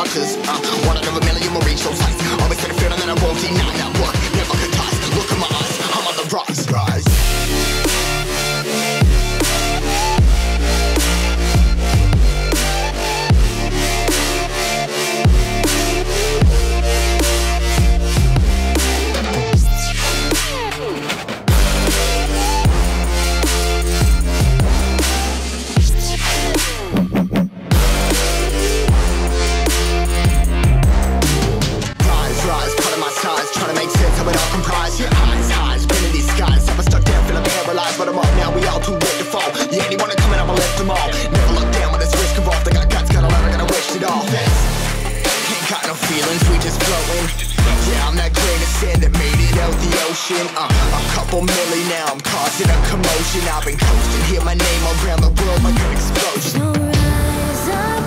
starters. One out of a million will reach those heights. Always had a feeling that I won't deny that work. Never could toss. Look in my eyes, I'm on the rise. But I'm up now, we all too late to fall. Yeah, anyone coming, I'ma lift them all. Never look down when there's risk involved. I got guts, got a lot, I gotta wish it off. Ain't got no feelings, we just floating. Yeah, I'm that grain of sand that made it out the ocean. A couple milli now, I'm causing a commotion. I've been coasting, hear my name around the world like an explosion. So rise up.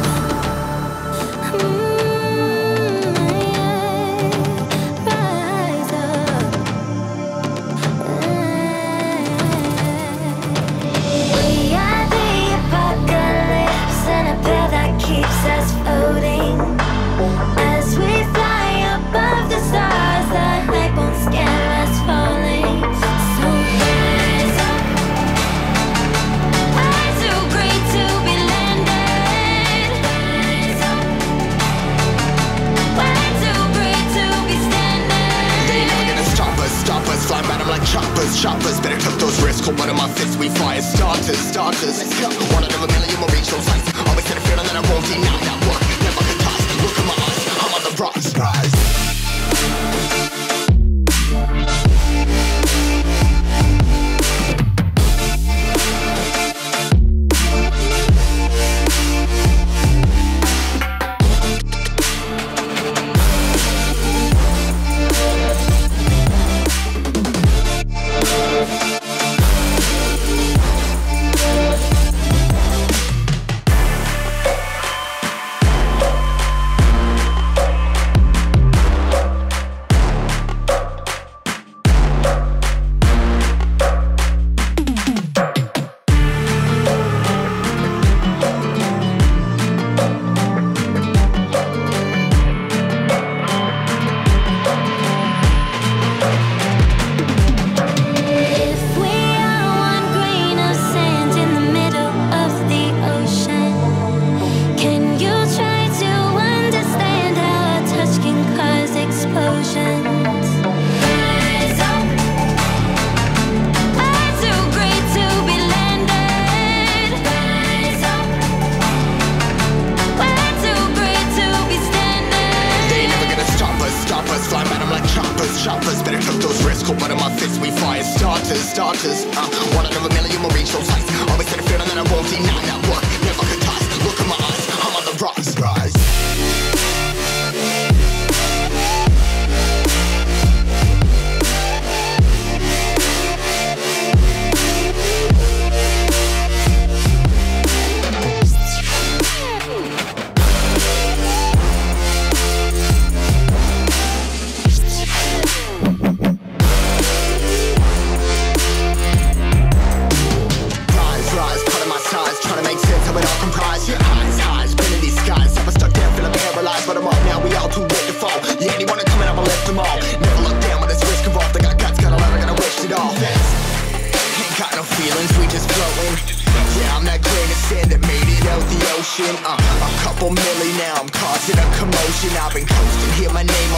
Keeps us floating as we fly above the stars. The hype won't scare us falling. So rise up. We're too great to be landed. Rise up. We're too great to be standing. They ain't never gonna stop us. Flying by them like choppers. Better tuck those risks. Hold one of my fists, we fire starters. Let's go. One out of a million will reach those heights. Always had a feeling that I won't deny that work. Never could toss. Look in my eyes, I'm on the rise. Choppers, better tuck those risks. Hold one of my fists, we fire starters. One out of a million will reach those heights. Always had a feeling that I won't deny that work. Never could toss. Look in my eyes, I'm on the rise. But I'm up now, we all too late to fall. Yeah, anyone coming, I'ma lift them all. Never look down when there's risk involved. I got guts, got a lot, I gotta wish it off. Ain't got no feelings, we just floating. Yeah, I'm that grain of sand that made it out the ocean. A couple milli now, I'm causing a commotion. I've been coasting, hear my name